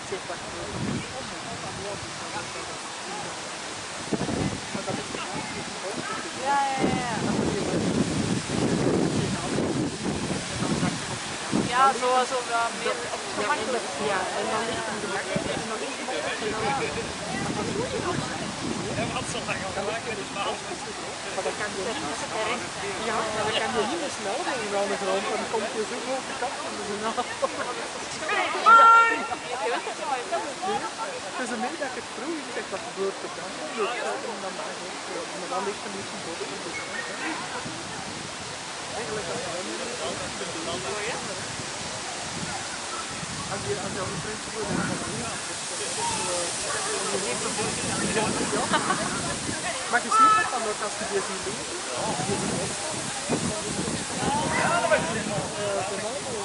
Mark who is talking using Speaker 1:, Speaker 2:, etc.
Speaker 1: Zeg maar.
Speaker 2: Ja, ja, ja. Ja, zo meer op het gemakkelijk.
Speaker 1: Ja, en dan ligt hem gemakkelijk en dan ligt hem op en dan
Speaker 3: wat zo lang al maken met
Speaker 1: maar dat kan je niet meer snel. Ja, dat kan je niet meer snel doen aan de grond, dan komt je zo hoog de kap van de naam. Het is een beetje dat ik het vroeg zeg wat gebeurt er dan. Maar dan ligt hem niet zo boven. Eigenlijk als je dan niet als je al een prins wordt, dan gaat maar je ziet het dan ook als je die ziet doen.